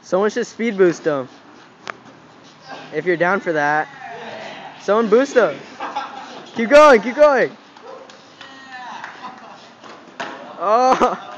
Someone should speed boost him. If you're down for that. Someone boost him. Keep going, keep going. Oh.